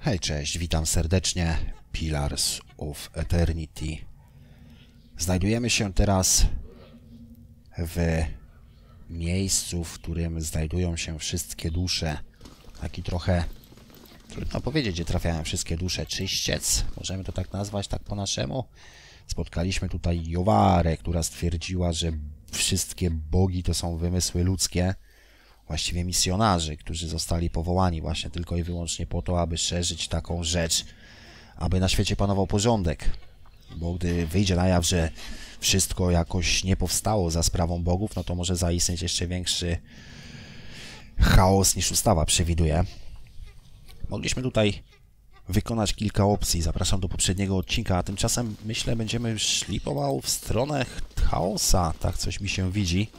Hej, cześć, witam serdecznie, Pillars of Eternity. Znajdujemy się teraz w miejscu, w którym znajdują się wszystkie dusze. Taki trochę, trudno powiedzieć, gdzie trafiają wszystkie dusze. Czyściec, możemy to tak nazwać, tak po naszemu. Spotkaliśmy tutaj Jowarę, która stwierdziła, że wszystkie bogi to są wymysły ludzkie. Właściwie misjonarzy, którzy zostali powołani właśnie tylko i wyłącznie po to, aby szerzyć taką rzecz, aby na świecie panował porządek. Bo gdy wyjdzie na jaw, że wszystko jakoś nie powstało za sprawą bogów, no to może zaistnieć jeszcze większy chaos niż ustawa przewiduje. Mogliśmy tutaj wykonać kilka opcji. Zapraszam do poprzedniego odcinka, a tymczasem myślę, będziemy szli pomału w stronę chaosa. Tak coś mi się widzi.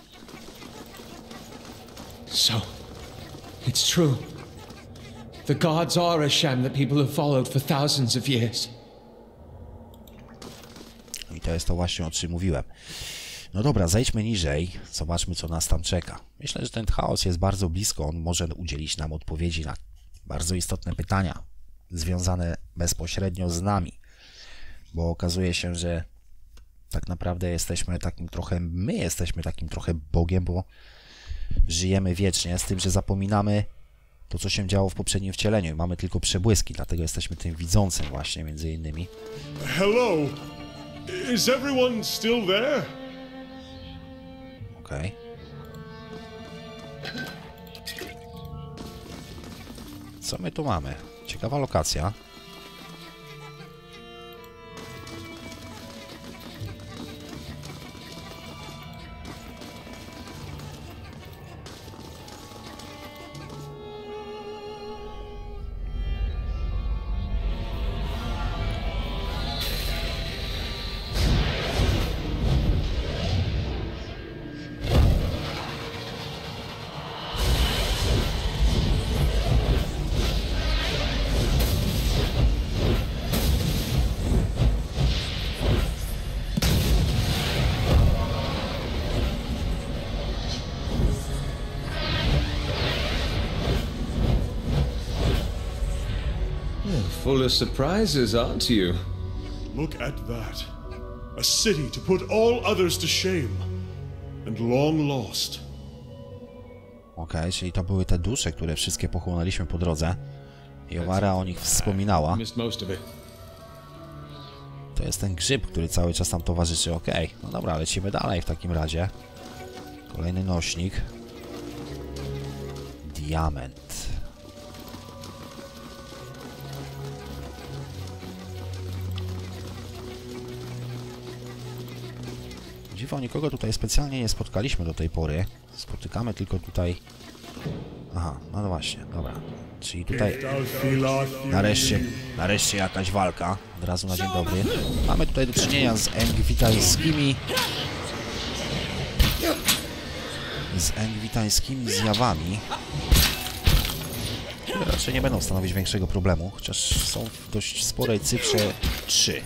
So, it's true. The gods are a sham that people have followed for thousands of years. I to jest to właśnie, o czym mówiłem. No dobra, zejdźmy niżej, zobaczmy, co nas tam czeka. Myślę, że ten chaos jest bardzo blisko, on może udzielić nam odpowiedzi na bardzo istotne pytania związane bezpośrednio z nami. Bo okazuje się, że tak naprawdę jesteśmy takim trochę Bogiem, bo żyjemy wiecznie, z tym, że zapominamy to, co się działo w poprzednim wcieleniu. Mamy tylko przebłyski, dlatego jesteśmy tym widzącym właśnie, między innymi. Hello. Is everyone still there? Okej. Co my tu mamy? Ciekawa lokacja. Full of surprises, aren't you? Look at that. A city to put all others to shame. And long lost. Okej, czyli to były te dusze, które wszystkie pochłonęliśmy po drodze. Jowara o nich wspominała. Missed most of it. To jest ten grzyb, który cały czas nam towarzyszy. Okej, no dobra, lecimy dalej w takim razie. Kolejny nośnik. Diament. Dziwo, nikogo tutaj specjalnie nie spotkaliśmy do tej pory. Spotykamy tylko tutaj... Aha, no właśnie, dobra. Czyli tutaj nareszcie jakaś walka. Od razu na dzień dobry. Mamy tutaj do czynienia z engwitańskimi zjawami, które raczej nie będą stanowić większego problemu, chociaż są w dość sporej cyfrze 3.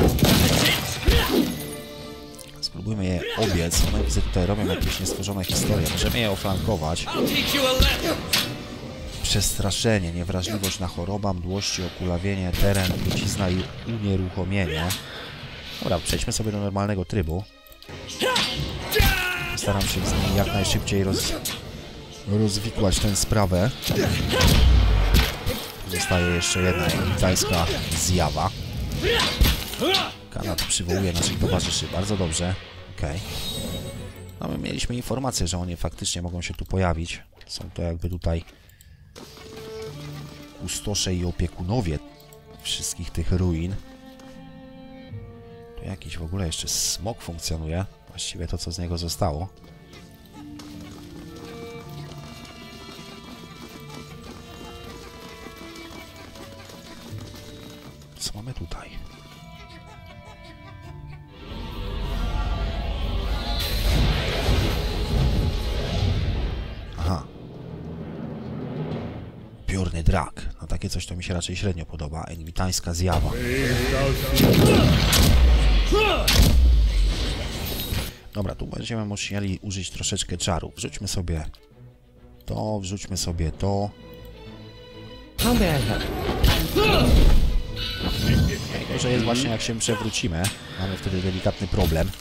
Spróbujmy je obiec. One widzę tutaj robią jakieś niestworzone historie. Możemy je oflankować. Przestraszenie, niewrażliwość na choroba, mdłości, okulawienie, teren, trucizna i unieruchomienie. Dobra, przejdźmy sobie do normalnego trybu. Staram się z nimi jak najszybciej rozwikłać tę sprawę. Zostaje jeszcze jedna engwitańska zjawa. Kanat przywołuje naszych towarzyszy. Bardzo dobrze. Okej. No my mieliśmy informację, że oni faktycznie mogą się tu pojawić. Są to jakby tutaj kustosze i opiekunowie wszystkich tych ruin. Tu jakiś w ogóle jeszcze smok funkcjonuje. Właściwie to, co z niego zostało. Co mamy tutaj? Aha. Upiorny drak. No takie coś to mi się raczej średnio podoba. Engwitańska zjawa. Dobra, tu będziemy musieli użyć troszeczkę czarów. Wrzućmy sobie to, wrzućmy sobie to. How may I help? Najgorzej jest właśnie, jak się przewrócimy. Mamy wtedy delikatny problem.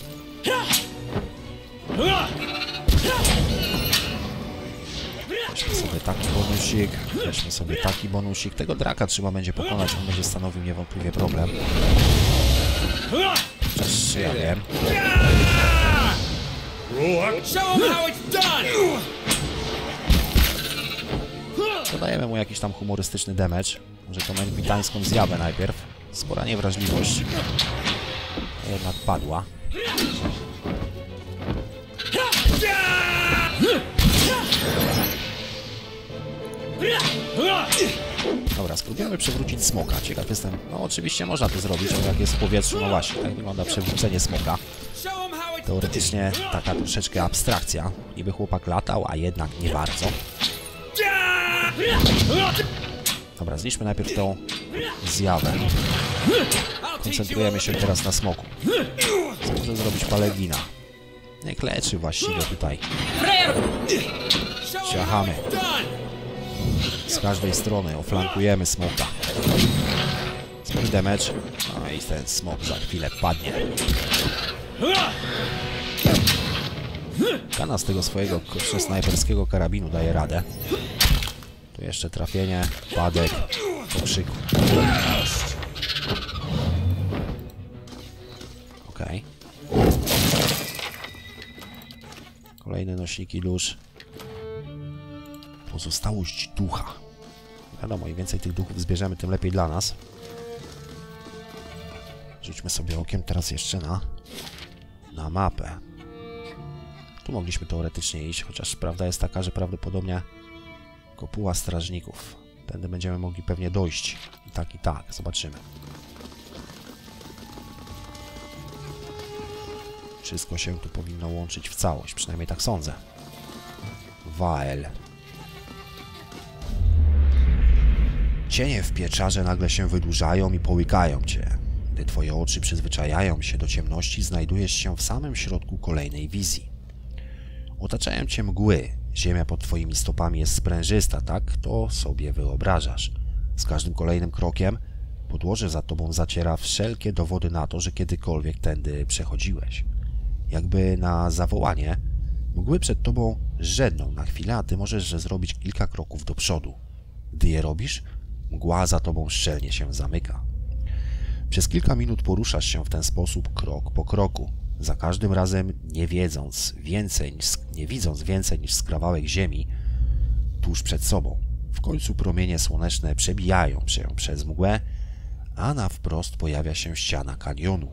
Weźmy sobie taki bonusik. Weźmy sobie taki bonusik. Tego draka trzeba będzie pokonać. On będzie stanowił niewątpliwie problem. Chociaż ja wiem. Dodajemy mu jakiś tam humorystyczny damage. Może tą enwitańską zjawę najpierw. Spora niewrażliwość. A jednak padła. Dobra, spróbujemy przewrócić smoka. Ciekaw jestem. No oczywiście można to zrobić, ale jak jest w powietrzu, no właśnie, tak wygląda przewrócenie smoka. Teoretycznie taka troszeczkę abstrakcja. Niby chłopak latał, a jednak nie bardzo. Dobra, zniszczmy najpierw tą zjawę. Koncentrujemy się teraz na smoku. Co może zrobić Palegina? Niech leczy właściwie tutaj. Ciachamy. Z każdej strony oflankujemy smoka. Spory damage. No i ten smok za chwilę padnie. Kana z tego swojego snajperskiego karabinu daje radę. Tu jeszcze trafienie, padek, pokrzyku. Okej. Kolejne nośniki dusz. Pozostałość ducha. Wiadomo, im więcej tych duchów zbierzemy, tym lepiej dla nas. Rzućmy sobie okiem teraz jeszcze na mapę. Tu mogliśmy teoretycznie iść, chociaż prawda jest taka, że prawdopodobnie kopuła strażników. Tędy będziemy mogli pewnie dojść. I tak. Zobaczymy. Wszystko się tu powinno łączyć w całość. Przynajmniej tak sądzę. Wael. Cienie w pieczarze nagle się wydłużają i połykają cię. Gdy twoje oczy przyzwyczajają się do ciemności, znajdujesz się w samym środku kolejnej wizji. Otaczają cię mgły. Ziemia pod twoimi stopami jest sprężysta, tak to sobie wyobrażasz. Z każdym kolejnym krokiem podłoże za tobą zaciera wszelkie dowody na to, że kiedykolwiek tędy przechodziłeś. Jakby na zawołanie, mgły przed tobą żedną na chwilę, a ty możesz zrobić kilka kroków do przodu. Gdy je robisz, mgła za tobą szczelnie się zamyka. Przez kilka minut poruszasz się w ten sposób krok po kroku. Za każdym razem nie widząc więcej niż skrawałek ziemi tuż przed sobą. W końcu promienie słoneczne przebijają się przez mgłę, a na wprost pojawia się ściana kanionu.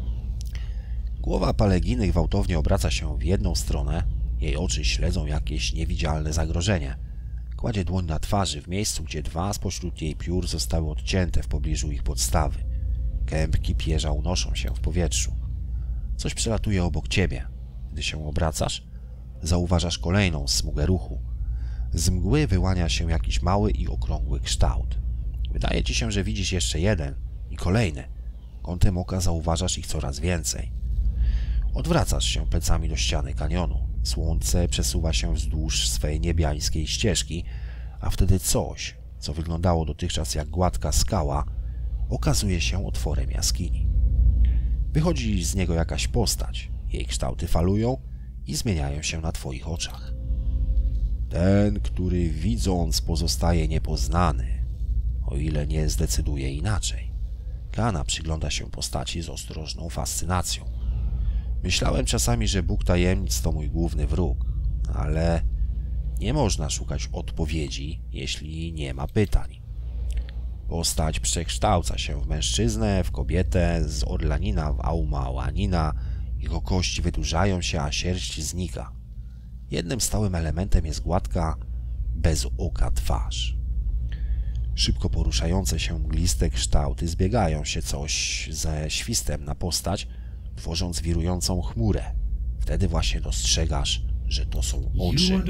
Głowa Paleginy gwałtownie obraca się w jedną stronę, jej oczy śledzą jakieś niewidzialne zagrożenie. Kładzie dłoń na twarzy w miejscu, gdzie dwa spośród jej piór zostały odcięte w pobliżu ich podstawy. Kępki pierza unoszą się w powietrzu. Coś przelatuje obok ciebie. Gdy się obracasz, zauważasz kolejną smugę ruchu. Z mgły wyłania się jakiś mały i okrągły kształt. Wydaje ci się, że widzisz jeszcze jeden i kolejny. Kątem oka zauważasz ich coraz więcej. Odwracasz się plecami do ściany kanionu. Słońce przesuwa się wzdłuż swej niebiańskiej ścieżki, a wtedy coś, co wyglądało dotychczas jak gładka skała, okazuje się otworem jaskini. Wychodzi z niego jakaś postać. Jej kształty falują i zmieniają się na twoich oczach. Ten, który widząc pozostaje niepoznany, o ile nie zdecyduje inaczej. Kana przygląda się postaci z ostrożną fascynacją. Myślałem czasami, że Bóg tajemnic to mój główny wróg, ale nie można szukać odpowiedzi, jeśli nie ma pytań. Postać przekształca się w mężczyznę, w kobietę, z Orlanina w Aumaoanina, jego kości wydłużają się, a sierść znika. Jednym stałym elementem jest gładka, bez oka twarz. Szybko poruszające się mgliste kształty zbiegają się coś ze świstem na postać, tworząc wirującą chmurę. Wtedy właśnie dostrzegasz, że to są oczy.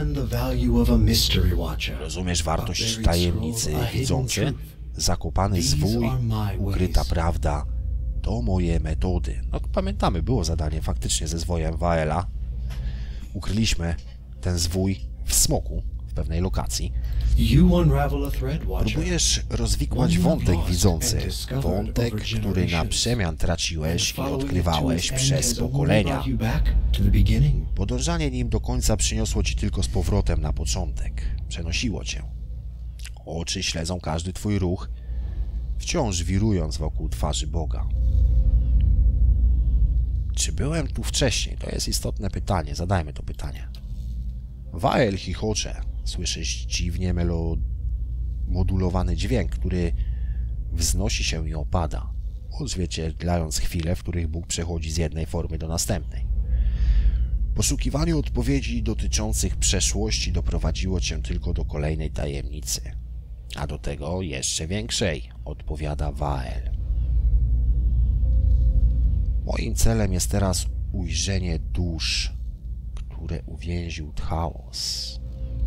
Rozumiesz wartość tajemnicy widzący? Zakopany zwój, ukryta prawda, to moje metody. No pamiętamy, było zadanie faktycznie ze zwojem Waela. Ukryliśmy ten zwój w smoku, w pewnej lokacji. Próbujesz rozwikłać wątek widzący. Wątek, który na przemian traciłeś i odkrywałeś przez pokolenia. Podążanie nim do końca przyniosło ci tylko z powrotem na początek. Przenosiło cię. Oczy śledzą każdy twój ruch, wciąż wirując wokół twarzy Boga. Czy byłem tu wcześniej? To jest istotne pytanie. Zadajmy to pytanie. Wael chichocze. Słyszysz dziwnie modulowany dźwięk, który wznosi się i opada, odzwierciedlając chwile, w których Bóg przechodzi z jednej formy do następnej. Poszukiwanie odpowiedzi dotyczących przeszłości doprowadziło cię tylko do kolejnej tajemnicy, a do tego jeszcze większej, odpowiada Wael. Moim celem jest teraz ujrzenie dusz, które uwięził chaos.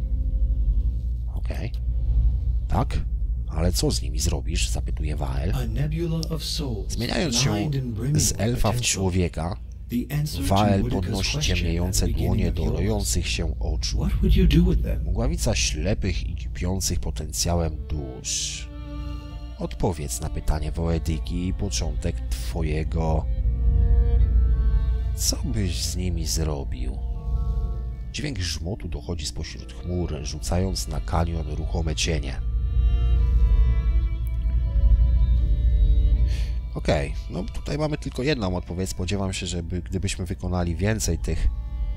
Okej. Tak? Ale co z nimi zrobisz? Zapytuje Wael. Zmieniając się z elfa w człowieka, Wael podnosi ciemniejące dłonie do rojących się oczu. Mgławica ślepych i kipiących potencjałem dusz. Odpowiedz na pytanie Woedyki i początek twojego... Co byś z nimi zrobił? Dźwięk grzmotu dochodzi spośród chmur, rzucając na kanion ruchome cienie. Okej, no tutaj mamy tylko jedną odpowiedź. Spodziewam się, że gdybyśmy wykonali więcej tych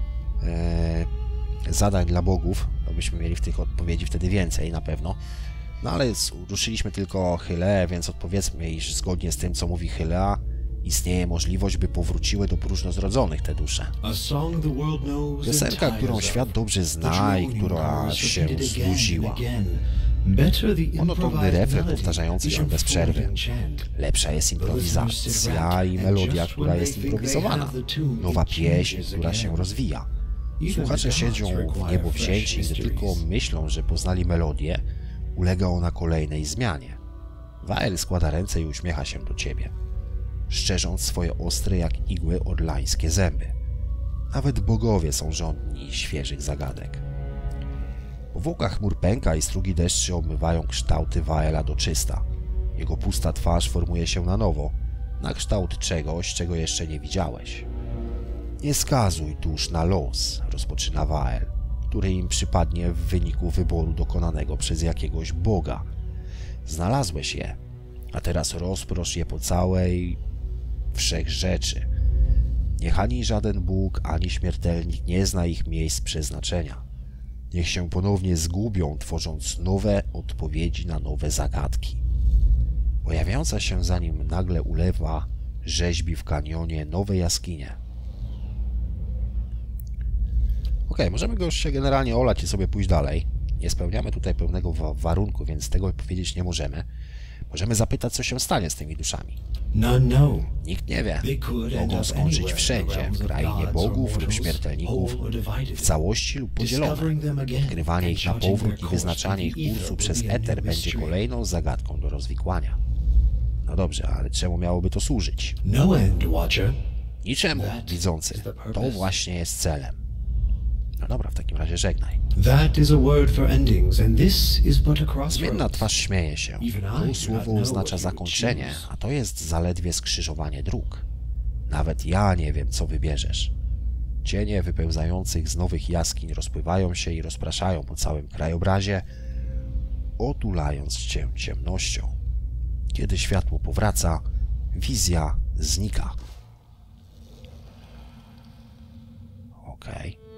zadań dla bogów, to byśmy mieli w tych odpowiedzi wtedy więcej na pewno. No ale ruszyliśmy tylko Hylea, więc odpowiedzmy, iż zgodnie z tym, co mówi Hylea, istnieje możliwość, by powróciły do próżnozrodzonych te dusze. Piosenka, którą świat dobrze zna i która się znudziła. Monotonny refren powtarzający się bez przerwy. Lepsza jest improwizacja i melodia, która jest improwizowana. Nowa pieśń, która się rozwija. Słuchacze siedzą w niebo wzięci, gdy tylko myślą, że poznali melodię, ulega ona kolejnej zmianie. Wael składa ręce i uśmiecha się do ciebie, szczerząc swoje ostre jak igły orlańskie zęby. Nawet bogowie są żądni świeżych zagadek. Powłoka chmur pęka i strugi deszczy obmywają kształty Waela do czysta. Jego pusta twarz formuje się na nowo, na kształt czegoś, czego jeszcze nie widziałeś. Nie skazuj dusz na los, rozpoczyna Wael, który im przypadnie w wyniku wyboru dokonanego przez jakiegoś Boga. Znalazłeś je, a teraz rozprosz je po całej wszechrzeczy. Niech ani żaden Bóg, ani śmiertelnik nie zna ich miejsc przeznaczenia. Niech się ponownie zgubią, tworząc nowe odpowiedzi na nowe zagadki. Pojawiająca się za nim nagle ulewa rzeźbi w kanionie nowe jaskinie. Okej, możemy go już się generalnie olać i sobie pójść dalej. Nie spełniamy tutaj pełnego warunku, więc tego powiedzieć nie możemy. Możemy zapytać, co się stanie z tymi duszami. Nikt nie wie. Mogą skończyć wszędzie, w krainie bogów lub śmiertelników, w całości lub podzielone. Odkrywanie ich na powrót i wyznaczanie ich kursu przez eter będzie kolejną zagadką do rozwikłania. No dobrze, ale czemu miałoby to służyć? Niczemu, widzący. To właśnie jest celem. No dobra, w takim razie żegnaj. Zmienna twarz śmieje się. To słowo oznacza zakończenie, a to jest zaledwie skrzyżowanie dróg. Nawet ja nie wiem, co wybierzesz. Cienie wypełzających z nowych jaskiń rozpływają się i rozpraszają po całym krajobrazie, otulając cię ciemnością. Kiedy światło powraca, wizja znika. Okej.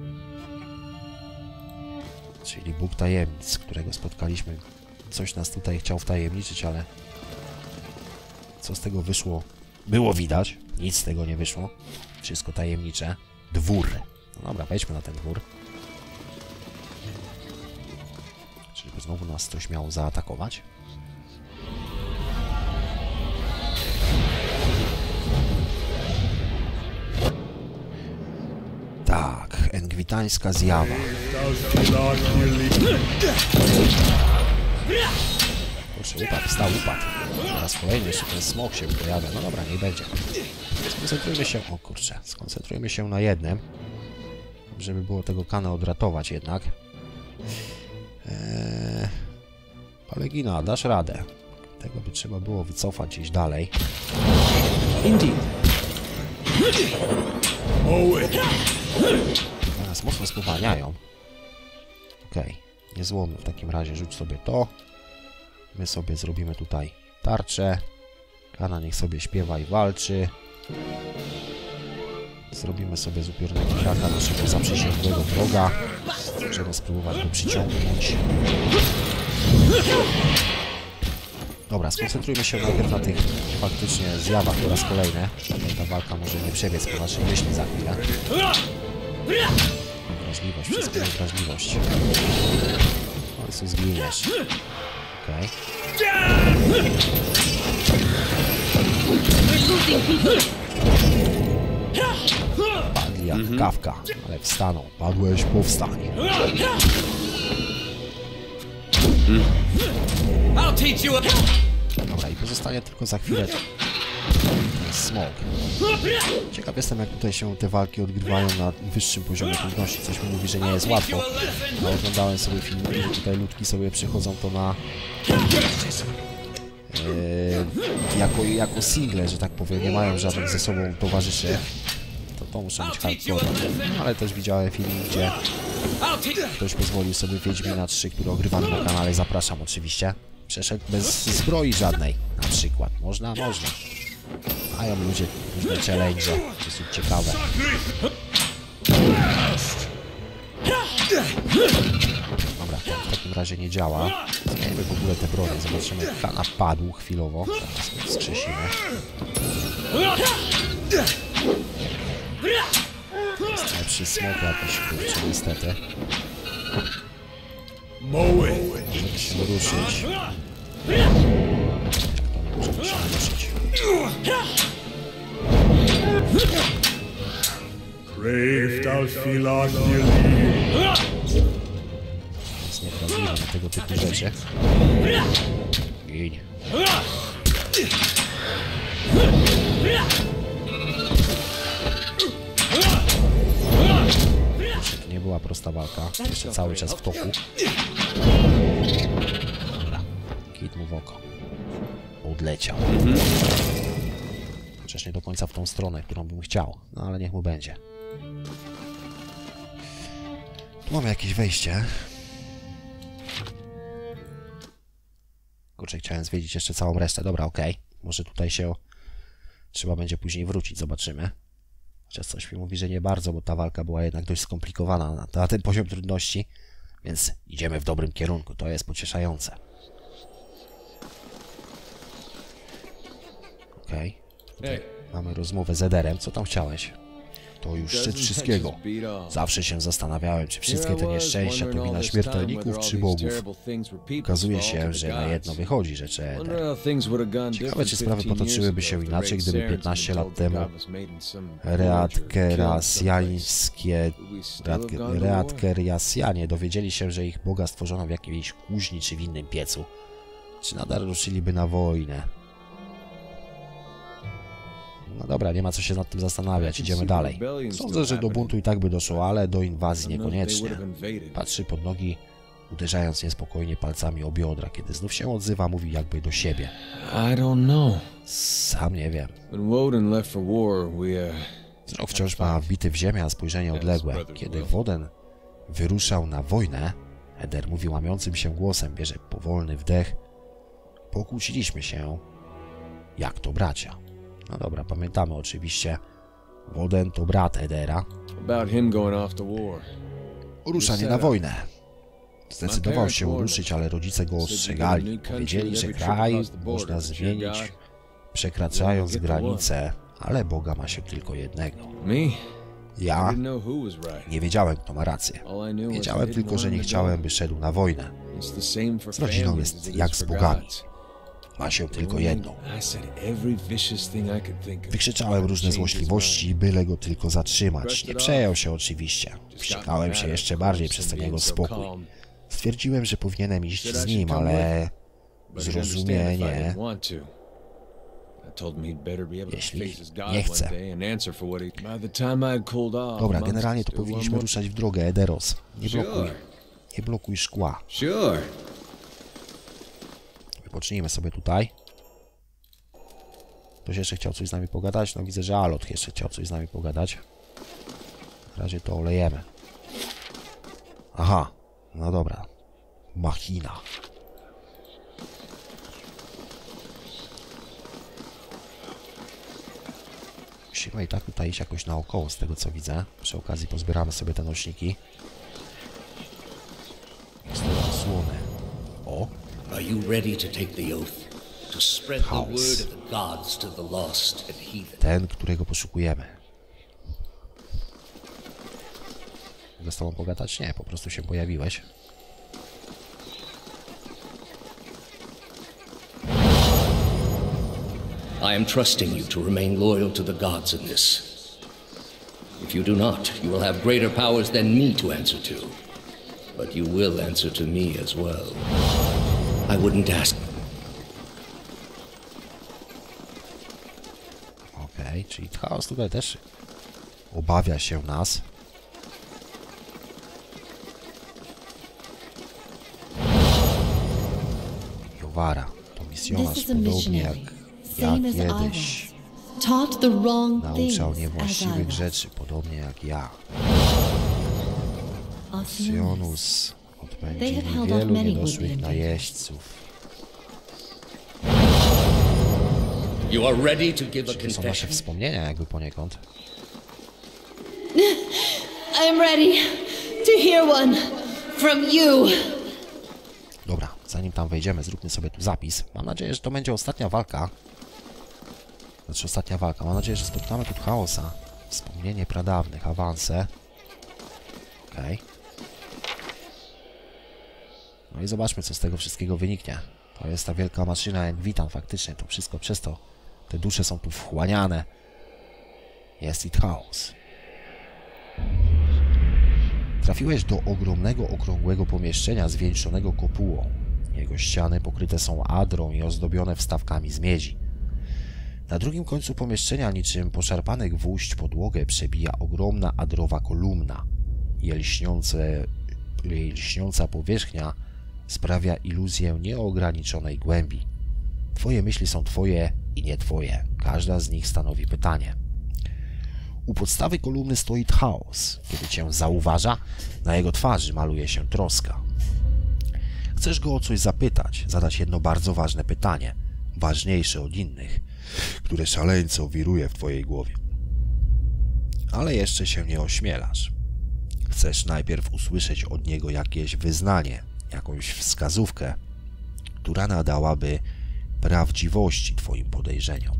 Czyli Bóg tajemnic, którego spotkaliśmy. Coś nas tutaj chciał wtajemniczyć, ale co z tego wyszło? Było widać. Nic z tego nie wyszło. Wszystko tajemnicze. Dwór. No dobra, wejdźmy na ten dwór. Czyżby znowu nas coś miało zaatakować? Tak, engwitańska zjawa. Proszę, upadł. Teraz kolejny jeszcze ten smok się pojawia. No dobra, niech będzie. Skoncentrujmy się... O kurczę, skoncentrujmy się na jednym. Żeby było tego kana odratować jednak. Palegina, dasz radę. Tego by trzeba było wycofać gdzieś dalej. Nas mocno spowalniają. Okej, niezłomny w takim razie. Rzuć sobie to. My sobie zrobimy tutaj tarczę. Kana niech sobie śpiewa i walczy. Zrobimy sobie z upiornego kraka naszego zaprzysięgłego wroga. Możemy spróbować go przyciągnąć. Dobra, skoncentrujmy się najpierw na tych faktycznie zjawach po raz kolejny. Ta walka może nie przebiec po naszej myśli za chwilę. Wrażliwość, wszystko jest wrażliwość. W końcu zginiesz. Okej. Padli jak kawka, ale wstaną. Padłeś, powstań. Dobra, i pozostanie tylko za chwilę ten smog. Ciekaw jestem, jak tutaj się te walki odgrywają na wyższym poziomie trudności. Coś mi mówi, że nie jest łatwo. No, oglądałem sobie filmiki, że tutaj ludki sobie przychodzą to na... jako single, że tak powiem, nie mają żadnych ze sobą towarzyszy. To muszę być hardcore. Ale też widziałem film, gdzie ktoś pozwolił sobie Wiedźmina 3, który ogrywamy na kanale. Zapraszam oczywiście. Przeszedł bez zbroi żadnej, na przykład. Można? Można. Mają ludzie różne challenge, dosyć ciekawe. Dobra, to w takim razie nie działa. Zmienimy w ogóle te bronie. Zobaczymy, Kana padł chwilowo. Teraz go wskrzesimy. Jest lepszy smok jakiś, kurczę, niestety. Możemy się ruszyć. Jak to nie możemy się ruszyć? Jest niewrażliwy na tego typu rzeczy. Gin. To nie była prosta walka. Jeszcze cały czas w toku. Dobra. Kit mu w oko. Odleciał. Chociaż nie do końca w tą stronę, którą bym chciał. No ale niech mu będzie. Tu mamy jakieś wejście. Kurczę, chciałem zwiedzić jeszcze całą resztę. Dobra, okej. Może tutaj się trzeba będzie później wrócić, zobaczymy. Chociaż coś mi mówi, że nie bardzo, bo ta walka była jednak dość skomplikowana na ten poziom trudności. Więc idziemy w dobrym kierunku. To jest pocieszające. Okej. Mamy rozmowę z Ederem. Co tam chciałeś? To już szczyt wszystkiego. Zawsze się zastanawiałem, czy wszystkie te nieszczęścia to wina śmiertelników czy bogów. Okazuje się, że na jedno wychodzi, rzeczy Eder. Ciekawe, czy sprawy potoczyłyby się inaczej, gdyby 15 lat temu Readkeriasjanie dowiedzieli się, że ich boga stworzono w jakiejś kuźni czy w innym piecu. Czy nadal ruszyliby na wojnę? No dobra, nie ma co się nad tym zastanawiać, idziemy dalej. Sądzę, że do buntu i tak by doszło, ale do inwazji niekoniecznie. Patrzy pod nogi, uderzając niespokojnie palcami o biodra. Kiedy znów się odzywa, mówi jakby do siebie. Sam nie wiem. Wzrok wciąż ma wbity w ziemię, a spojrzenie odległe. Kiedy Woden wyruszał na wojnę, Eder mówi łamiącym się głosem, bierze powolny wdech. Pokłóciliśmy się, jak to bracia. No dobra, pamiętamy oczywiście. Woden to brat Edera. Ruszanie na wojnę. Zdecydował się ruszyć, ale rodzice go ostrzegali. Powiedzieli, że kraj można zmienić, przekraczając granice, ale Boga ma się tylko jednego. Ja nie wiedziałem, kto ma rację. Wiedziałem tylko, że nie chciałem, by szedł na wojnę. Z rodziną jest jak z bogami. Ma się tylko jedną. Wykrzyczałem różne złośliwości, byle go tylko zatrzymać. Nie przejął się oczywiście. Wściekałem się jeszcze bardziej przez ten jego spokój. Stwierdziłem, że powinienem iść z nim, ale... Zrozumienie... Jeśli nie chce. Dobra, generalnie to powinniśmy ruszać w drogę, Ederos. Nie blokuj. Nie blokuj szkła. Sure. Wypocznijmy sobie tutaj. Ktoś jeszcze chciał coś z nami pogadać? No widzę, że Alot jeszcze chciał coś z nami pogadać. W razie to olejemy. Aha, no dobra. Machina. Musimy i tak tutaj iść jakoś naokoło, z tego co widzę. Przy okazji pozbieramy sobie te nośniki. Z tej osłony. O! Are you ready to take the oath? To spread the word of the gods to the lost and heathen? Ten, którego poszukujemy. Mogę z tobą pogadać? Nie, po prostu się pojawiłeś. I am trusting you to remain loyal to the gods in this. If you do not, you will have greater powers than me to answer to. But you will answer to me as well. I wouldn't ask. Okej, czyli chaos tutaj też obawia się nas. Jowara to misjonarz, podobnie jak kiedyś nauczał niewłaściwych rzeczy, podobnie jak ja. Sionus odpędzili wielu niedoszłych najeźdźców. You are ready to give a To są nasze confession. wspomnienia jakby poniekąd. I'm ready to hear one from you. Dobra, zanim tam wejdziemy, zróbmy sobie tu zapis. Mam nadzieję, że to będzie ostatnia walka. Znaczy ostatnia walka. Mam nadzieję, że spotkamy tu chaosa. Wspomnienie pradawnych, awanse. Okej. No i zobaczmy, co z tego wszystkiego wyniknie. To jest ta wielka maszyna jak witam, faktycznie. To wszystko przez to. Te dusze są tu wchłaniane. Jest i chaos. Trafiłeś do ogromnego, okrągłego pomieszczenia zwieńczonego kopułą. Jego ściany pokryte są adrą i ozdobione wstawkami z miedzi. Na drugim końcu pomieszczenia, niczym poszarpany gwóźdź podłogę, przebija ogromna adrowa kolumna. Jej lśniąca powierzchnia sprawia iluzję nieograniczonej głębi. Twoje myśli są twoje i nie twoje. Każda z nich stanowi pytanie. U podstawy kolumny stoi chaos. Kiedy cię zauważa, na jego twarzy maluje się troska. Chcesz go o coś zapytać, zadać jedno bardzo ważne pytanie, ważniejsze od innych, które szaleńczo wiruje w twojej głowie. Ale jeszcze się nie ośmielasz. Chcesz najpierw usłyszeć od niego jakieś wyznanie, jakąś wskazówkę, która nadałaby prawdziwości twoim podejrzeniom.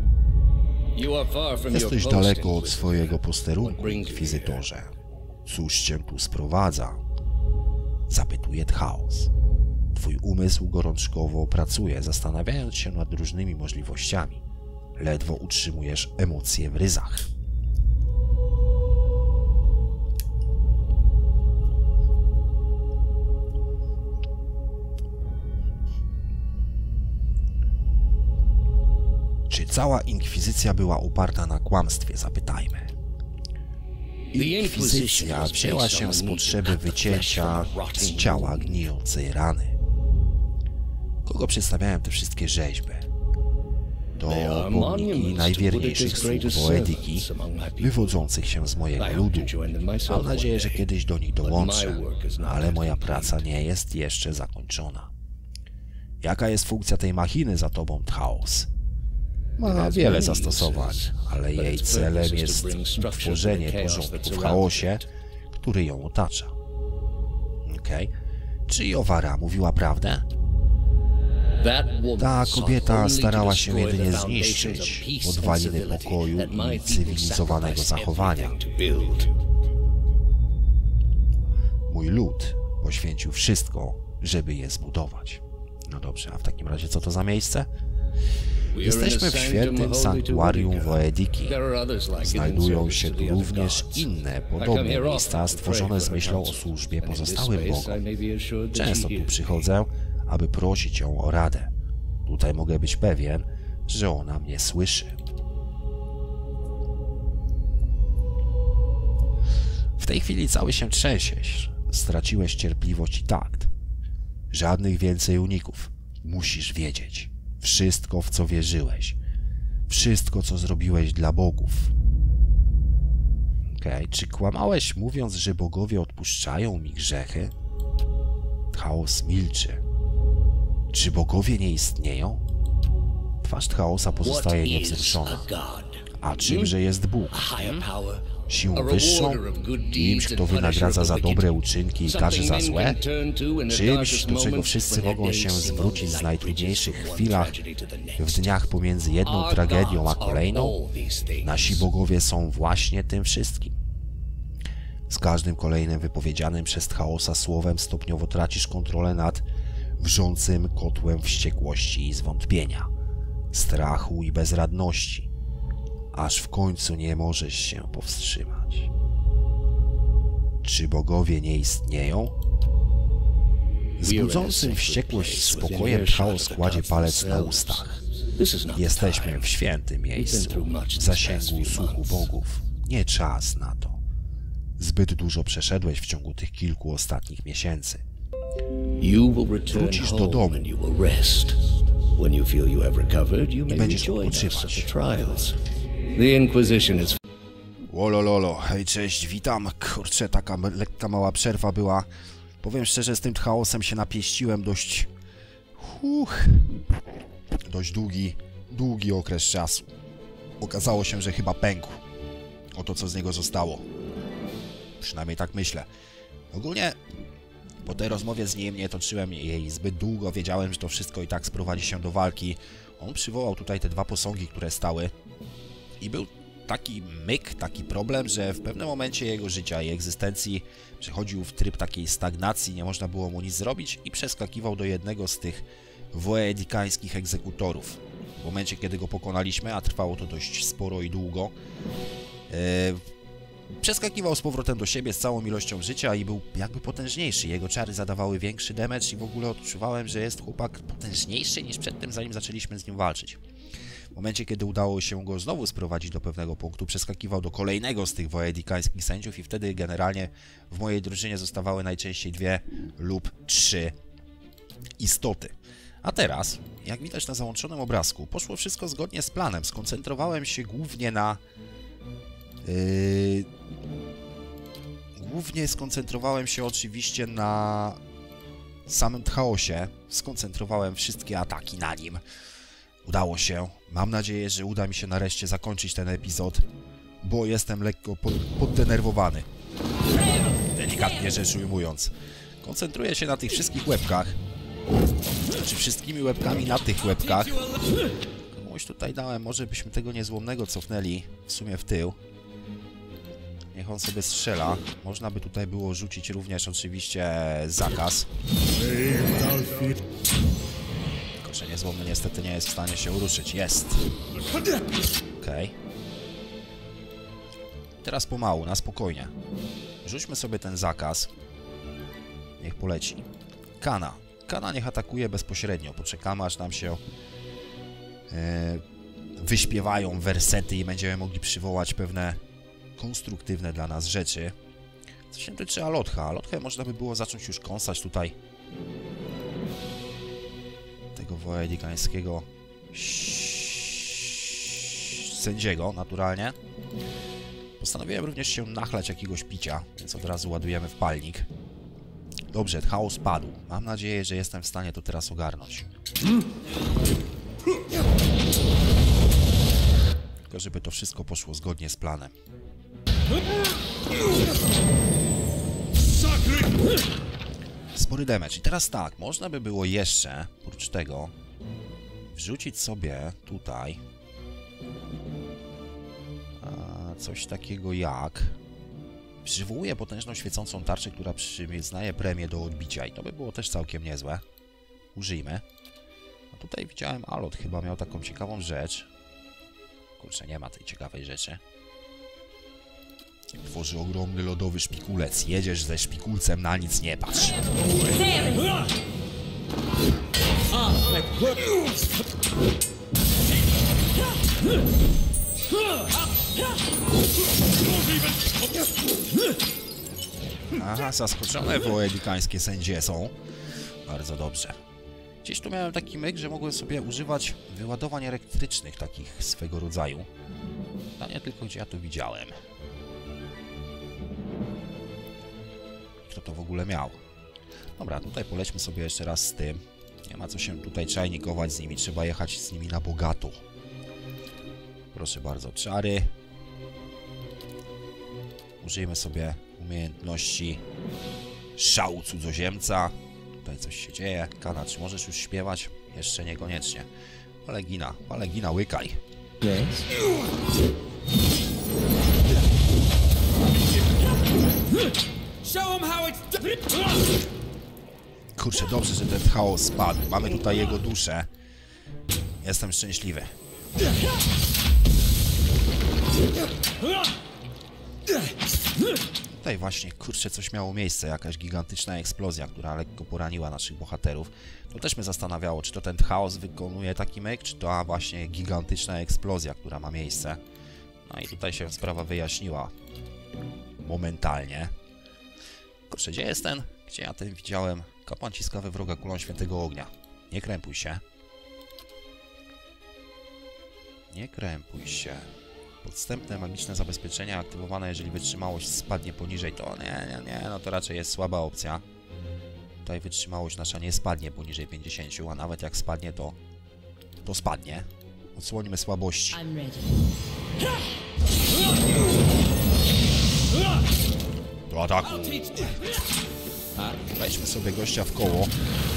Jesteś daleko od swojego posterunku, inkwizytorze. Cóż cię tu sprowadza? Zapytuje chaos. Twój umysł gorączkowo pracuje, zastanawiając się nad różnymi możliwościami. Ledwo utrzymujesz emocje w ryzach. Czy cała inkwizycja była oparta na kłamstwie? Zapytajmy. Inkwizycja wzięła się z potrzeby wycięcia z ciała gnijącej rany. Kogo przedstawiają te wszystkie rzeźby? To pomniki najwierniejszych sług Woedyki, wywodzących się z mojego ludu. Mam nadzieję, że kiedyś do nich dołączę, ale moja praca nie jest jeszcze zakończona. Jaka jest funkcja tej machiny za tobą, Chaos? Ma wiele zastosowań, ale jej celem jest tworzenie porządku w chaosie, który ją otacza. Okej. Czy Jowara mówiła prawdę? Ta kobieta starała się jedynie zniszczyć podwaliny pokoju i cywilizowanego zachowania. Mój lud poświęcił wszystko, żeby je zbudować. No dobrze, a w takim razie co to za miejsce? Jesteśmy w świętym sanktuarium Woedyki. Znajdują się tu również inne, podobne miejsca stworzone z myślą o służbie pozostałym bogom. Często tu przychodzę, aby prosić ją o radę. Tutaj mogę być pewien, że ona mnie słyszy. W tej chwili cały się trzęsiesz. straciłeś cierpliwość i takt. Żadnych więcej uników. Musisz wiedzieć. Wszystko, w co wierzyłeś. Wszystko, co zrobiłeś dla bogów. Okej, czy kłamałeś, mówiąc, że bogowie odpuszczają mi grzechy? Chaos milczy. Czy bogowie nie istnieją? Twarz Chaosa pozostaje niewzruszona. A czymże jest Bóg? Siłą wyższą? Kimś, kto wynagradza za dobre uczynki i każe za złe? Czymś, do czego wszyscy mogą się zwrócić w najtrudniejszych chwilach, w dniach pomiędzy jedną tragedią a kolejną? Nasi bogowie są właśnie tym wszystkim. Z każdym kolejnym wypowiedzianym przez Chaosa słowem stopniowo tracisz kontrolę nad wrzącym kotłem wściekłości i zwątpienia, strachu i bezradności, aż w końcu nie możesz się powstrzymać. Czy bogowie nie istnieją? Z budzącym wściekłość spokojem Chaos kładzie palec na ustach. Jesteśmy w świętym miejscu, w zasięgu słuchu bogów. Nie czas na to. Zbyt dużo przeszedłeś w ciągu tych kilku ostatnich miesięcy. Wrócisz do domu i będziesz odpoczywać. Łolololo, hej, cześć, witam. Kurczę, taka lekka mała przerwa była. Powiem szczerze, z tym Chaosem się napieściłem dość długi okres czasu. Okazało się, że chyba pękł. Oto co z niego zostało. Przynajmniej tak myślę. Ogólnie po tej rozmowie z nim nie toczyłem jej zbyt długo. Wiedziałem, że to wszystko i tak sprowadzi się do walki. On przywołał tutaj te dwa posągi, które stały. I był taki myk, taki problem, że w pewnym momencie jego życia i egzystencji przechodził w tryb takiej stagnacji, nie można było mu nic zrobić i przeskakiwał do jednego z tych woedikańskich egzekutorów. W momencie, kiedy go pokonaliśmy, a trwało to dość sporo i długo, przeskakiwał z powrotem do siebie z całą ilością życia i był jakby potężniejszy. Jego czary zadawały większy damage i w ogóle odczuwałem, że jest chłopak potężniejszy niż przedtem, zanim zaczęliśmy z nim walczyć. W momencie, kiedy udało się go znowu sprowadzić do pewnego punktu, przeskakiwał do kolejnego z tych woedikańskich sędziów i wtedy generalnie w mojej drużynie zostawały najczęściej 2 lub 3 istoty. A teraz, jak widać na załączonym obrazku, poszło wszystko zgodnie z planem. Skoncentrowałem się głównie na... Głównie skoncentrowałem się oczywiście na samym Chaosie. Skoncentrowałem wszystkie ataki na nim. Udało się. Mam nadzieję, że uda mi się nareszcie zakończyć ten epizod, bo jestem lekko poddenerwowany. Delikatnie rzecz ujmując. Koncentruję się na tych wszystkich łebkach. Znaczy wszystkimi łebkami na tych łebkach. Komuś tutaj dałem, może byśmy tego niezłomnego cofnęli w sumie w tył. Niech on sobie strzela. Można by tutaj było rzucić również oczywiście zakaz. Tylko że niezłomny niestety nie jest w stanie się uruszyć. Jest. Okej. Teraz pomału, na spokojnie. Rzućmy sobie ten zakaz. Niech poleci. Kana. Kana niech atakuje bezpośrednio. Poczekamy, aż nam się wyśpiewają wersety i będziemy mogli przywołać pewne konstruktywne dla nas rzeczy. Co się tyczy Alotha. Alothę można by było zacząć już kąsać tutaj tego woedikańskiego sędziego, naturalnie. Postanowiłem również się nachlać jakiegoś picia, więc od razu ładujemy w palnik. Dobrze, Chaos padł. Mam nadzieję, że jestem w stanie to teraz ogarnąć. Tylko żeby to wszystko poszło zgodnie z planem. Spory damage. I teraz tak, można by było jeszcze, oprócz tego, wrzucić sobie tutaj coś takiego jak... Przywołuje potężną świecącą tarczę, która przyznaje premię do odbicia i to by było też całkiem niezłe. Użyjmy. A tutaj widziałem, Aloth chyba miał taką ciekawą rzecz. Kurczę, nie ma tej ciekawej rzeczy. Tworzy ogromny lodowy szpikulec. Jedziesz ze szpikulcem, na nic nie patrz. Aha, zaskoczone wojenikańskie sędzie są. Bardzo dobrze. Gdzieś tu miałem taki myk, że mogłem sobie używać wyładowań elektrycznych takich swego rodzaju. A nie tylko gdzie ja to widziałem. Kto to w ogóle miał? Dobra, tutaj polećmy sobie jeszcze raz z tym. Nie ma co się tutaj czajnikować z nimi, trzeba jechać z nimi na bogato. Proszę bardzo, czary. Użyjmy sobie umiejętności szału cudzoziemca. Tutaj coś się dzieje. Kana, czy możesz już śpiewać? Jeszcze niekoniecznie. Palegina, łykaj. Yes. Kurczę, dobrze, że ten chaos spadł. Mamy tutaj jego duszę. Jestem szczęśliwy. Tutaj właśnie, kurczę, coś miało miejsce. Jakaś gigantyczna eksplozja, która lekko poraniła naszych bohaterów. To też mnie zastanawiało, czy to ten chaos wykonuje taki myk, czy to właśnie gigantyczna eksplozja, która ma miejsce. No i tutaj się sprawa wyjaśniła. Momentalnie. Kurczę, gdzie jest ten? Gdzie ja ten widziałem? Kapłan ciska we wroga kulą świętego ognia. Nie krępuj się. Nie krępuj się. Podstępne magiczne zabezpieczenia aktywowane, jeżeli wytrzymałość spadnie poniżej, to nie, no to raczej jest słaba opcja. Tutaj wytrzymałość nasza nie spadnie poniżej 50, a nawet jak spadnie, to spadnie. Odsłonimy słabości. Do ataku. Weźmy sobie gościa w koło.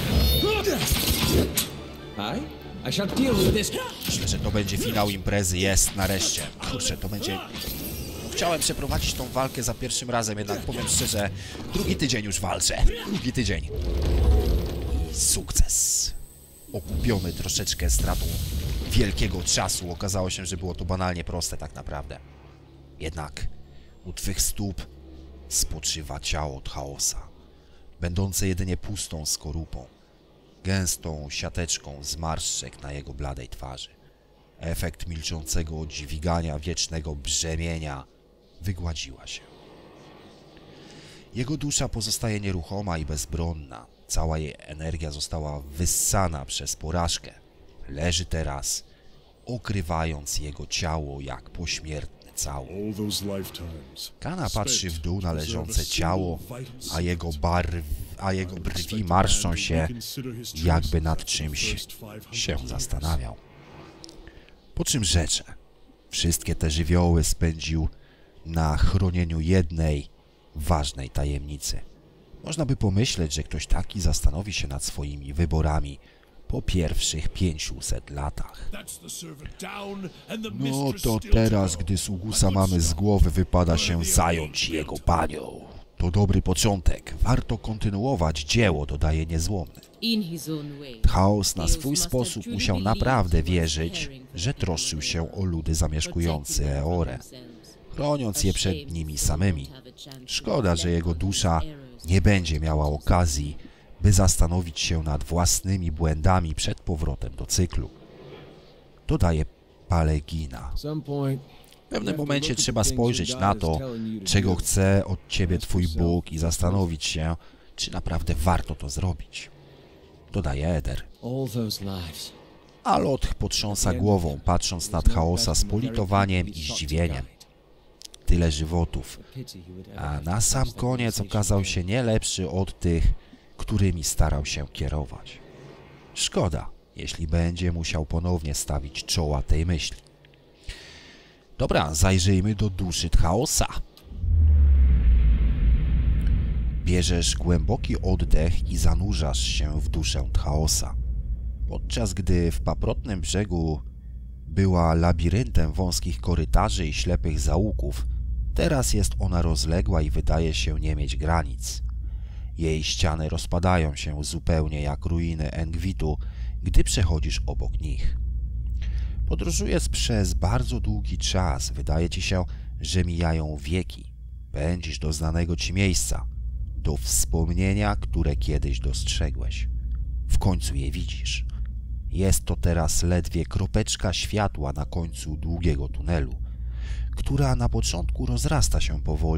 I shall deal with this. Myślę, że to będzie finał imprezy. Jest, nareszcie. Kurczę, to będzie... Chciałem przeprowadzić tą walkę za pierwszym razem, jednak powiem szczerze, drugi tydzień już walczę. Drugi tydzień. I sukces. Okupiony troszeczkę stratą wielkiego czasu. Okazało się, że było to banalnie proste tak naprawdę. Jednak u twych stóp spoczywa ciało od chaosa, będące jedynie pustą skorupą, gęstą siateczką zmarszczek na jego bladej twarzy. Efekt milczącego dźwigania wiecznego brzemienia wygładziła się. Jego dusza pozostaje nieruchoma i bezbronna. Cała jej energia została wyssana przez porażkę. Leży teraz, okrywając jego ciało jak pośmiertny cały. Kana patrzy w dół na leżące ciało, a jego brwi marszczą się, jakby nad czymś się zastanawiał. Po czym rzecze, wszystkie te żywioły spędził na chronieniu jednej ważnej tajemnicy. Można by pomyśleć, że ktoś taki zastanowi się nad swoimi wyborami po pierwszych 500 latach. No to teraz, gdy Sugusa mamy z głowy, wypada się zająć jego panią. To dobry początek. Warto kontynuować dzieło, dodaje niezłomny. Chaos na swój sposób musiał naprawdę wierzyć, że troszczył się o ludy zamieszkujące Eorę, chroniąc je przed nimi samymi. Szkoda, że jego dusza nie będzie miała okazji, by zastanowić się nad własnymi błędami przed powrotem do cyklu. Dodaje Palegina. W pewnym momencie trzeba spojrzeć na to, czego chce od ciebie twój Bóg i zastanowić się, czy naprawdę warto to zrobić. Dodaje Eder. Alot potrząsa głową, patrząc nad chaosa z politowaniem i zdziwieniem. Tyle żywotów, a na sam koniec okazał się nie lepszy od tych, którymi starał się kierować. Szkoda, jeśli będzie musiał ponownie stawić czoła tej myśli. Dobra, zajrzyjmy do duszy chaosa. Bierzesz głęboki oddech i zanurzasz się w duszę chaosa. Podczas gdy w paprotnym brzegu była labiryntem wąskich korytarzy i ślepych zaułków, teraz jest ona rozległa i wydaje się nie mieć granic. Jej ściany rozpadają się zupełnie jak ruiny Engwitu, gdy przechodzisz obok nich. Podróżując przez bardzo długi czas, wydaje ci się, że mijają wieki. Pędzisz do znanego ci miejsca, do wspomnienia, które kiedyś dostrzegłeś. W końcu je widzisz. Jest to teraz ledwie kropeczka światła na końcu długiego tunelu, która na początku rozrasta się powoli,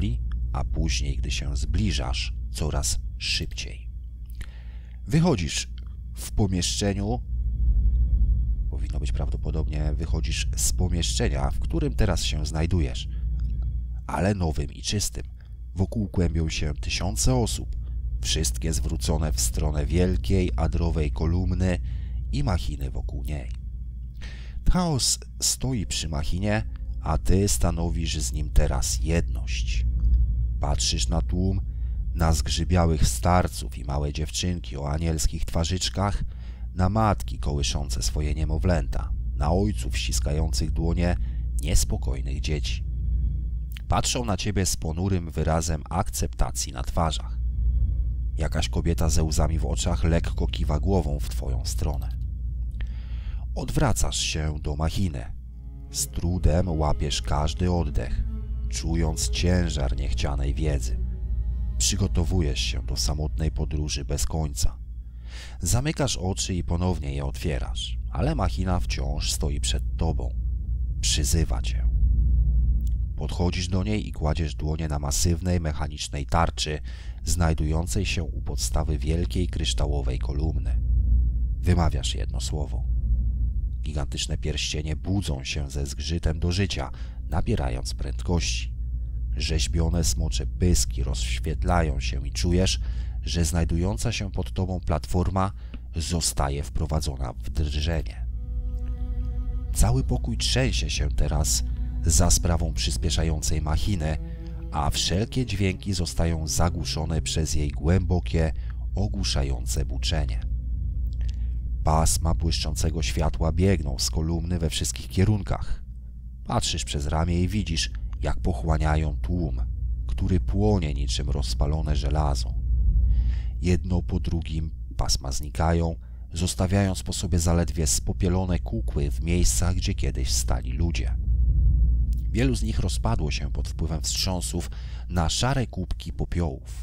a później, gdy się zbliżasz, coraz szybciej. Wychodzisz w pomieszczeniu, powinno być prawdopodobnie, wychodzisz z pomieszczenia, w którym teraz się znajdujesz, ale nowym i czystym. Wokół kłębią się tysiące osób, wszystkie zwrócone w stronę wielkiej, adrowej kolumny i machiny wokół niej. Chaos stoi przy machinie, a ty stanowisz z nim teraz jedność. Patrzysz na tłum, na zgrzybiałych starców i małe dziewczynki o anielskich twarzyczkach, na matki kołyszące swoje niemowlęta, na ojców ściskających dłonie niespokojnych dzieci. Patrzą na ciebie z ponurym wyrazem akceptacji na twarzach. Jakaś kobieta ze łzami w oczach lekko kiwa głową w twoją stronę. Odwracasz się do machiny. Z trudem łapiesz każdy oddech, czując ciężar niechcianej wiedzy. Przygotowujesz się do samotnej podróży bez końca. Zamykasz oczy i ponownie je otwierasz, ale machina wciąż stoi przed tobą. Przyzywa cię. Podchodzisz do niej i kładziesz dłonie na masywnej, mechanicznej tarczy, znajdującej się u podstawy wielkiej, kryształowej kolumny. Wymawiasz jedno słowo. Gigantyczne pierścienie budzą się ze zgrzytem do życia, nabierając prędkości. Rzeźbione smocze pyski rozświetlają się i czujesz, że znajdująca się pod tobą platforma zostaje wprowadzona w drżenie. Cały pokój trzęsie się teraz za sprawą przyspieszającej machiny, a wszelkie dźwięki zostają zagłuszone przez jej głębokie, ogłuszające buczenie. Pasma błyszczącego światła biegną z kolumny we wszystkich kierunkach. Patrzysz przez ramię i widzisz, jak pochłaniają tłum, który płonie niczym rozpalone żelazo. Jedno po drugim pasma znikają, zostawiając po sobie zaledwie spopielone kukły w miejscach, gdzie kiedyś stali ludzie. Wielu z nich rozpadło się pod wpływem wstrząsów na szare kubki popiołów.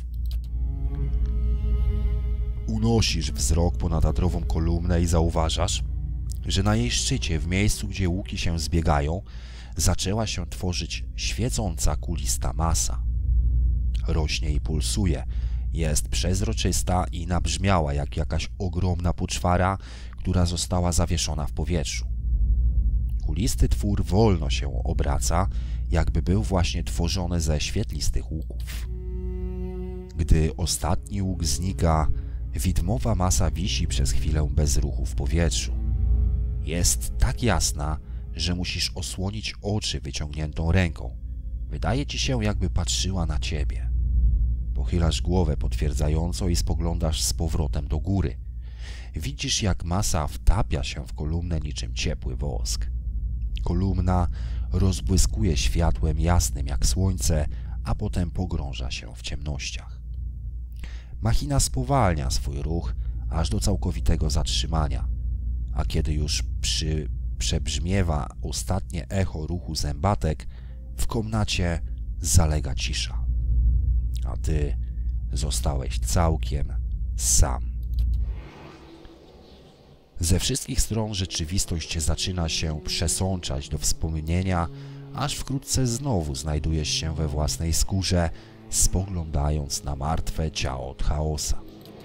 Unosisz wzrok ponad adrową kolumnę i zauważasz, że na jej szczycie, w miejscu, gdzie łuki się zbiegają, zaczęła się tworzyć świecąca kulista masa. Rośnie i pulsuje, jest przezroczysta i nabrzmiała jak jakaś ogromna poczwara, która została zawieszona w powietrzu. Kulisty twór wolno się obraca, jakby był właśnie tworzony ze świetlistych łuków. Gdy ostatni łuk znika, widmowa masa wisi przez chwilę bez ruchu w powietrzu. Jest tak jasna, że musisz osłonić oczy wyciągniętą ręką. Wydaje ci się, jakby patrzyła na ciebie. Pochylasz głowę potwierdzająco i spoglądasz z powrotem do góry. Widzisz, jak masa wtapia się w kolumnę niczym ciepły wosk. Kolumna rozbłyskuje światłem jasnym jak słońce, a potem pogrąża się w ciemnościach. Machina spowalnia swój ruch aż do całkowitego zatrzymania, a kiedy już przebrzmiewa ostatnie echo ruchu zębatek, w komnacie zalega cisza, a ty zostałeś całkiem sam. Ze wszystkich stron rzeczywistość zaczyna się przesączać do wspomnienia, aż wkrótce znowu znajdujesz się we własnej skórze, spoglądając na martwe ciało Tchaosa.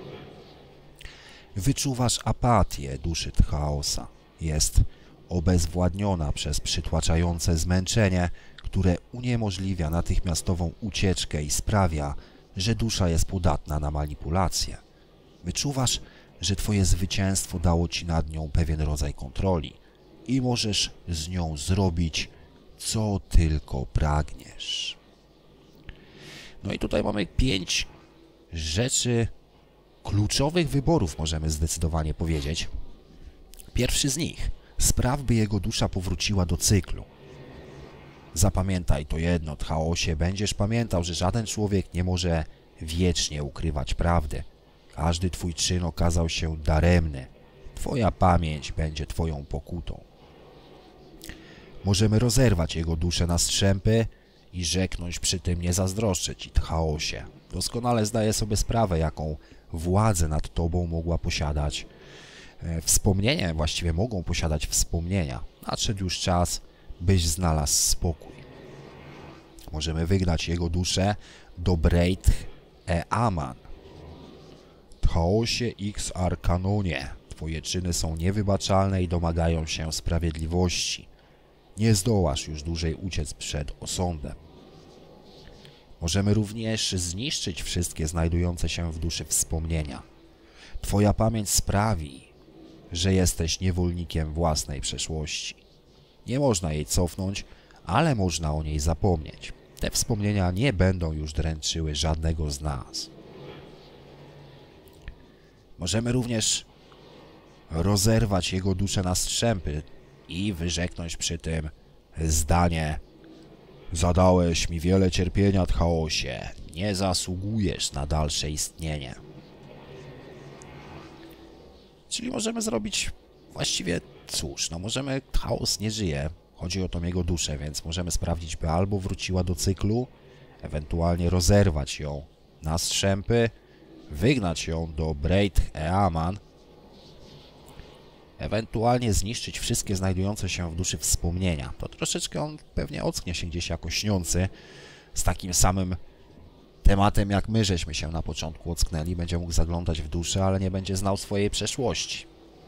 Wyczuwasz apatię duszy Tchaosa. Jest obezwładniona przez przytłaczające zmęczenie, które uniemożliwia natychmiastową ucieczkę i sprawia, że dusza jest podatna na manipulacje. Wyczuwasz, że twoje zwycięstwo dało ci nad nią pewien rodzaj kontroli i możesz z nią zrobić, co tylko pragniesz. No i tutaj mamy 5 rzeczy, kluczowych wyborów, możemy zdecydowanie powiedzieć. Pierwszy z nich: spraw, by jego dusza powróciła do cyklu. Zapamiętaj to jedno, Tchaosie, będziesz pamiętał, że żaden człowiek nie może wiecznie ukrywać prawdy. Każdy twój czyn okazał się daremny. Twoja pamięć będzie twoją pokutą. Możemy rozerwać jego duszę na strzępy i rzeknąć przy tym: nie zazdroszczę ci, Tchaosie. Doskonale zdaję sobie sprawę, jaką władzę nad tobą mogła posiadać wspomnienia, właściwie mogą posiadać wspomnienia. Nadszedł już czas, byś znalazł spokój. możemy wygnać jego duszę do Breith Eaman. Chaosie X Arkanonie, twoje czyny są niewybaczalne i domagają się sprawiedliwości. Nie zdołasz już dłużej uciec przed osądem. Możemy również zniszczyć wszystkie znajdujące się w duszy wspomnienia. Twoja pamięć sprawi, że jesteś niewolnikiem własnej przeszłości. Nie można jej cofnąć, ale można o niej zapomnieć. Te wspomnienia nie będą już dręczyły żadnego z nas. Możemy również rozerwać jego duszę na strzępy i wyrzeknąć przy tym zdanie: zadałeś mi wiele cierpienia, Chaosie, nie zasługujesz na dalsze istnienie. Czyli możemy zrobić właściwie cóż, no możemy, Chaos nie żyje, chodzi o tą jego duszę, więc możemy sprawdzić, by albo wróciła do cyklu, ewentualnie rozerwać ją na strzępy, wygnać ją do Breith Eaman, ewentualnie zniszczyć wszystkie znajdujące się w duszy wspomnienia. To troszeczkę on pewnie ocknie się gdzieś jako śniący, z takim samym tematem jak my żeśmy się na początku ocknęli. Będzie mógł zaglądać w duszę, ale nie będzie znał swojej przeszłości.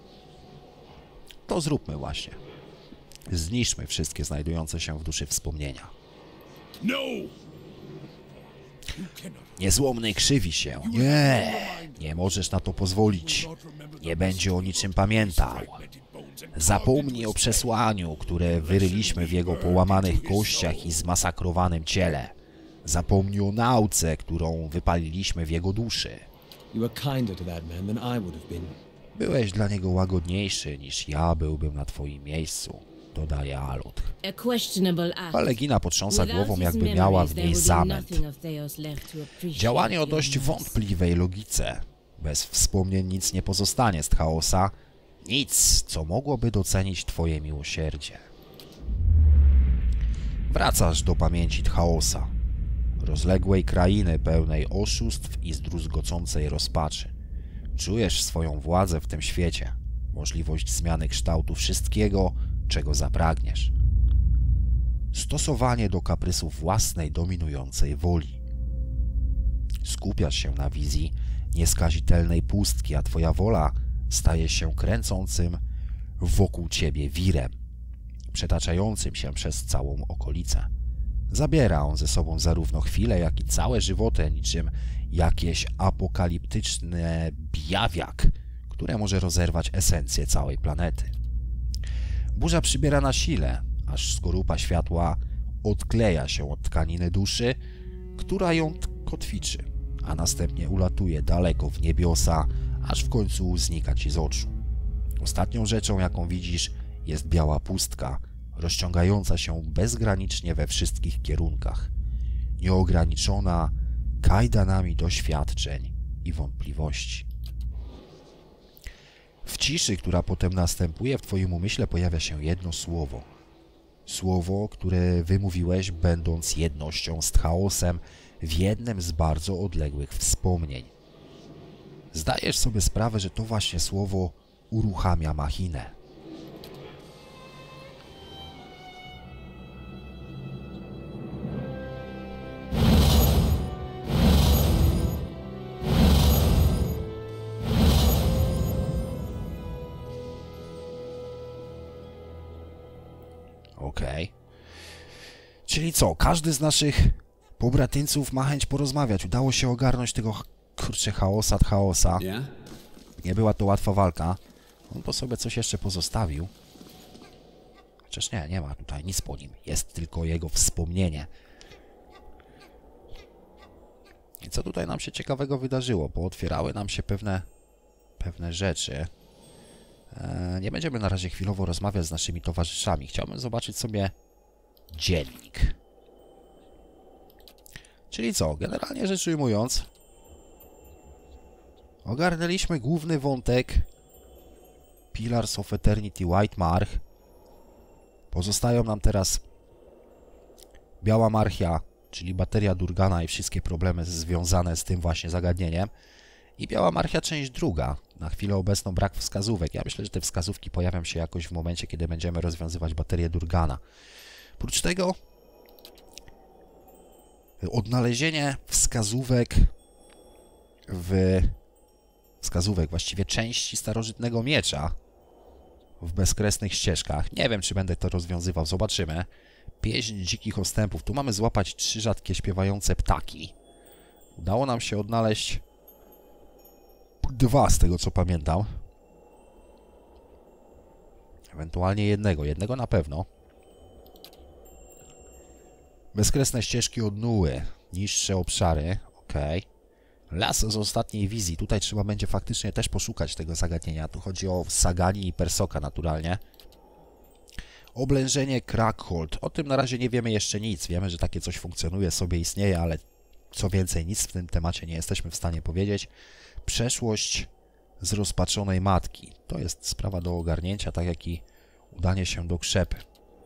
To zróbmy właśnie. Zniszczmy wszystkie znajdujące się w duszy wspomnienia. Niezłomny krzywi się. Nie możesz na to pozwolić. Nie będzie o niczym pamiętał. Zapomnij o przesłaniu, które wyryliśmy w jego połamanych kościach i zmasakrowanym ciele. Zapomnij o nauce, którą wypaliliśmy w jego duszy. Byłeś dla niego łagodniejszy niż ja byłbym na twoim miejscu, dodaje Aloth. Palegina potrząsa głową, jakby miała w niej zamęt. Działanie o dość wątpliwej logice. Bez wspomnień nic nie pozostanie z Chaosa, nic, co mogłoby docenić twoje miłosierdzie. Wracasz do pamięci Chaosa, rozległej krainy pełnej oszustw i zdruzgocącej rozpaczy. Czujesz swoją władzę w tym świecie, możliwość zmiany kształtu wszystkiego, czego zapragniesz. Stosowanie do kaprysów własnej dominującej woli. Skupiasz się na wizji nieskazitelnej pustki, a twoja wola staje się kręcącym wokół ciebie wirem, przetaczającym się przez całą okolicę. Zabiera on ze sobą zarówno chwile, jak i całe żywoty, niczym jakieś apokaliptyczne bijawiak, które może rozerwać esencję całej planety. Burza przybiera na sile, aż skorupa światła odkleja się od tkaniny duszy, która ją kotwiczy, a następnie ulatuje daleko w niebiosa, aż w końcu znika ci z oczu. Ostatnią rzeczą, jaką widzisz, jest biała pustka, rozciągająca się bezgranicznie we wszystkich kierunkach, nieograniczona kajdanami doświadczeń i wątpliwości. W ciszy, która potem następuje, w twoim umyśle pojawia się jedno słowo. Słowo, które wymówiłeś, będąc jednością z Chaosem w jednym z bardzo odległych wspomnień. Zdajesz sobie sprawę, że to właśnie słowo uruchamia machinę. Okej. Czyli co? Każdy z naszych pobratyńców ma chęć porozmawiać. Udało się ogarnąć tego, kurczę, chaosa. Nie była to łatwa walka. On po sobie coś jeszcze pozostawił. Chociaż nie ma tutaj nic po nim. Jest tylko jego wspomnienie. I co tutaj nam się ciekawego wydarzyło? Pootwierały nam się pewne rzeczy. Nie będziemy na razie chwilowo rozmawiać z naszymi towarzyszami. Chciałbym zobaczyć sobie dziennik. Czyli co? Generalnie rzecz ujmując, ogarnęliśmy główny wątek Pillars of Eternity White March. Pozostają nam teraz Biała Marchia, czyli bateria Durgana i wszystkie problemy związane z tym właśnie zagadnieniem. I Biała Marchia, część druga. Na chwilę obecną brak wskazówek. Ja myślę, że te wskazówki pojawią się jakoś w momencie, kiedy będziemy rozwiązywać baterię Durgana. Oprócz tego Odnalezienie wskazówek właściwie części starożytnego miecza w bezkresnych ścieżkach. Nie wiem, czy będę to rozwiązywał, zobaczymy. Pieśń dzikich ostępów. Tu mamy złapać 3 rzadkie śpiewające ptaki. Udało nam się odnaleźć 2 z tego, co pamiętam. Ewentualnie jednego na pewno. Bezkresne ścieżki od Nuły. Niższe obszary. Okej. Las z ostatniej wizji. Tutaj trzeba będzie faktycznie też poszukać tego zagadnienia. Tu chodzi o Sagani i Persoka naturalnie. Oblężenie Krakhold. O tym na razie nie wiemy jeszcze nic. Wiemy, że takie coś funkcjonuje, sobie istnieje, ale co więcej, nic w tym temacie nie jesteśmy w stanie powiedzieć. Przeszłość zrozpaczonej matki. To jest sprawa do ogarnięcia, tak jak i udanie się do krzepy.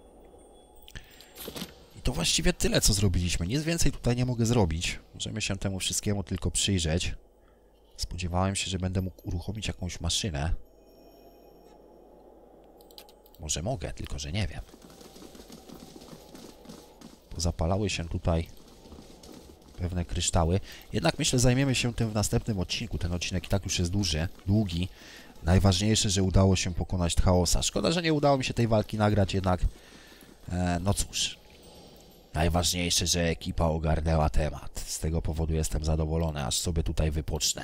I to właściwie tyle, co zrobiliśmy. Nic więcej tutaj nie mogę zrobić. Możemy się temu wszystkiemu tylko przyjrzeć. Spodziewałem się, że będę mógł uruchomić jakąś maszynę. Może mogę, tylko że nie wiem. Pozapalały się tutaj pewne kryształy. Jednak myślę, zajmiemy się tym w następnym odcinku. Ten odcinek i tak już jest długi. Najważniejsze, że udało się pokonać Chaosa. Szkoda, że nie udało mi się tej walki nagrać, jednak no cóż. Najważniejsze, że ekipa ogarnęła temat. Z tego powodu jestem zadowolony, aż sobie tutaj wypocznę.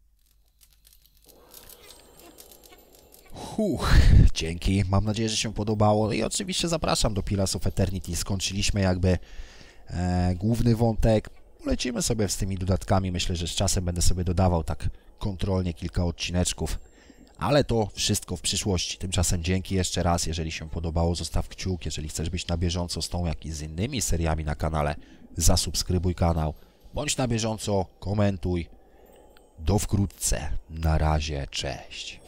Dzięki. Mam nadzieję, że się podobało. I oczywiście zapraszam do Pillars of Eternity. Skończyliśmy jakby główny wątek. Lecimy sobie z tymi dodatkami. Myślę, że z czasem będę sobie dodawał tak kontrolnie kilka odcineczków. Ale to wszystko w przyszłości. Tymczasem dzięki jeszcze raz. Jeżeli się podobało, zostaw kciuk. Jeżeli chcesz być na bieżąco z tą, jak i z innymi seriami na kanale, zasubskrybuj kanał. Bądź na bieżąco, komentuj. Do wkrótce. Na razie, cześć.